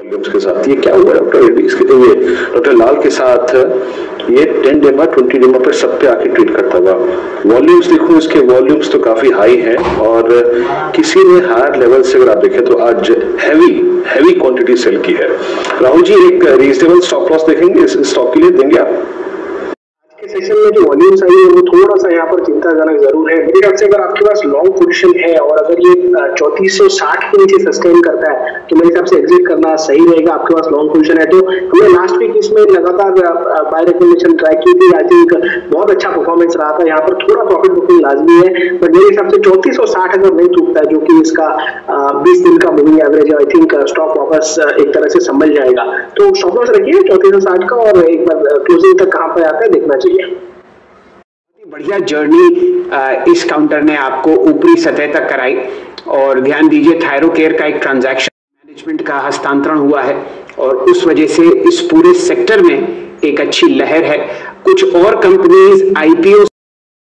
Volumes के साथ ये क्या हुआ डॉक्टर ये डॉक्टर लाल के साथ ये 10 डेमा 20 डेमा पर सब पे आके ट्रीट करता हुआ। वॉल्यूम्स देखो, इसके वॉल्यूम्स तो काफी हाई हैं और किसी ने हायर लेवल से अगर आप देखें तो आज हैवी क्वांटिटी सेल की है। राहुल जी, एक रीजनेबल स्टॉप लॉस देखेंगे इस स्टॉक के लिए, देंगे आप? सेशन में जो वॉल्यूम्स आई है वो थोड़ा सा यहाँ पर चिंताजनक जरूर है। मेरे ख्याल से अगर आपके पास लॉन्ग पोजीशन है और अगर ये 3460 के नीचे सस्टेन करता है तो मेरे हिसाब से एग्जिट करना सही रहेगा। आपके पास लॉन्ग पोजीशन है तो हमने लास्ट वीक इसमें लगातार बाय रिकमेंडेशन ट्राई की थी। आई थिंक बहुत अच्छा परफॉर्मेंस रहा था। यहाँ पर थोड़ा प्रॉफिट बुकिंग लाजमी है, बट मेरे हिसाब से 3460 अगर नहीं टूटता है, जो कि इसका 20 दिन का मूविंग एवरेज है, आई थिंक स्टॉक वापस एक तरह से संभल जाएगा। तो स्टॉप लॉस रखिए 3460 का और एक बार क्लोजिंग तक कहाँ पर आता है देखना चाहिए। बढ़िया जर्नी इस काउंटर ने आपको ऊपरी सतह तक कराई। और ध्यान दीजिए, थायरोकेयर का एक ट्रांजैक्शन मैनेजमेंट का हस्तांतरण हुआ है और उस वजह से इस पूरे सेक्टर में एक अच्छी लहर है। कुछ और कंपनीज आईपीओ